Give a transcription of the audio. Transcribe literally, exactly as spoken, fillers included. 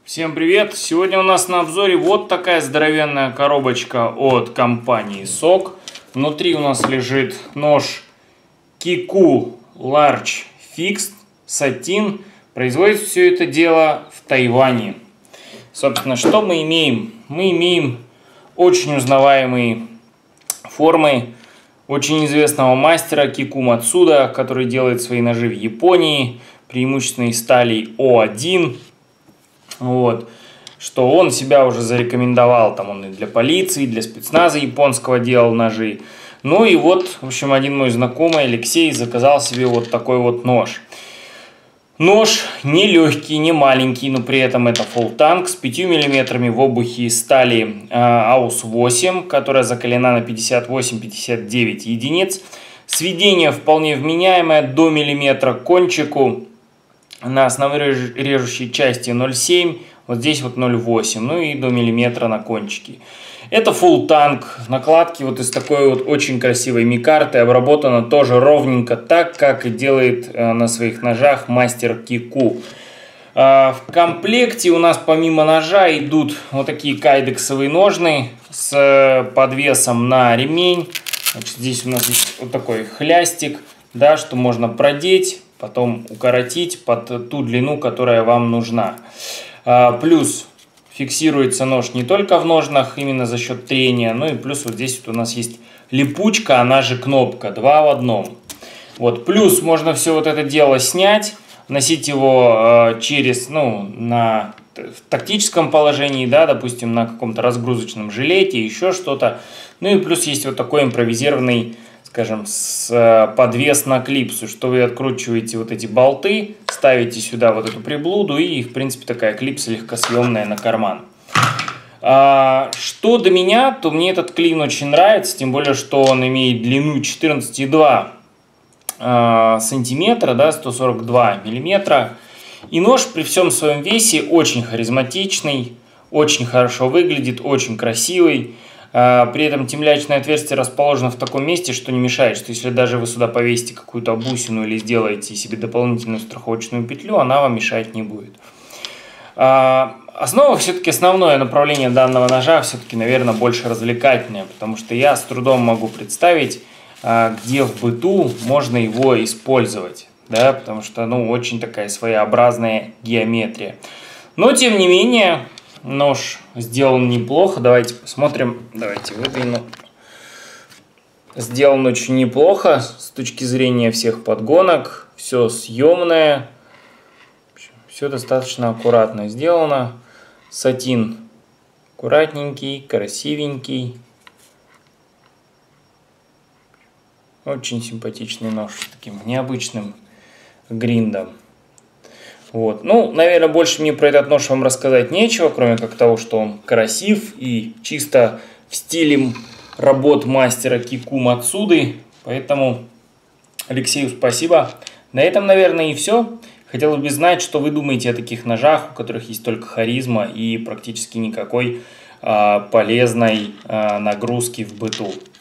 Всем привет! Сегодня у нас на обзоре вот такая здоровенная коробочка от компании сок. Внутри у нас лежит нож Kiku Large Fixed Satin. Производится все это дело в Тайване. Собственно, что мы имеем? Мы имеем очень узнаваемые формы очень известного мастера Кику Мацуда, который делает свои ножи в Японии, преимущественно из стали О один. Вот, что он себя уже зарекомендовал, там он и для полиции, и для спецназа японского делал ножи. Ну и вот, в общем, один мой знакомый, Алексей, заказал себе вот такой вот нож. Нож не легкий, не маленький, но при этом это full танк с пятью миллиметрами в обухе из стали э, аус восемь, которая закалена на пятьдесят восемь — пятьдесят девять единиц. Сведение вполне вменяемое, до миллиметра к кончику. На основной режущей части ноль целых семь десятых, вот здесь вот ноль целых восемь десятых, ну и до миллиметра на кончике. Это full танк, накладки вот из такой вот очень красивой микарты, обработано тоже ровненько, так как и делает на своих ножах мастер Кику. В комплекте у нас помимо ножа идут вот такие кайдексовые ножны с подвесом на ремень. Значит, здесь у нас есть вот такой хлястик, да, что можно продеть, потом укоротить под ту длину, которая вам нужна. А, плюс фиксируется нож не только в ножнах, именно за счет трения, ну и плюс вот здесь вот у нас есть липучка, она же кнопка, два в одном. Вот, плюс можно все вот это дело снять, носить его э, через, ну, на в тактическом положении, да, допустим, на каком-то разгрузочном жилете, еще что-то. Ну и плюс есть вот такой импровизированный, скажем, с подвес на клипсу, что вы откручиваете вот эти болты, ставите сюда вот эту приблуду, и, в принципе, такая клипса легкосъемная на карман. А, что до меня, то мне этот клин очень нравится, тем более, что он имеет длину четырнадцать и два а, сантиметра, да, сто сорок два миллиметра. И нож при всем своем весе очень харизматичный, очень хорошо выглядит, очень красивый. При этом темлячное отверстие расположено в таком месте, что не мешает, что если даже вы сюда повесите какую-то бусину или сделаете себе дополнительную страховочную петлю, она вам мешать не будет. Основа, все-таки основное направление данного ножа, все-таки, наверное, больше развлекательное, потому что я с трудом могу представить, где в быту можно его использовать, да, потому что, ну, очень такая своеобразная геометрия. Но, тем не менее, нож сделан неплохо. Давайте посмотрим. Давайте выдвину. Сделан очень неплохо с точки зрения всех подгонок. Все съемное. Все достаточно аккуратно сделано. Сатин аккуратненький, красивенький. Очень симпатичный нож с таким необычным гриндом. Вот. Ну, наверное, больше мне про этот нож вам рассказать нечего, кроме как того, что он красив и чисто в стиле работ мастера Кику Мацуды. Поэтому Алексею спасибо. На этом, наверное, и все. Хотелось бы знать, что вы думаете о таких ножах, у которых есть только харизма и практически никакой а, полезной а, нагрузки в быту.